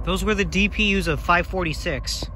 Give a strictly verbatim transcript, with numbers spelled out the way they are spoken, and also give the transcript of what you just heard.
Those were the D P Us of five forty-six.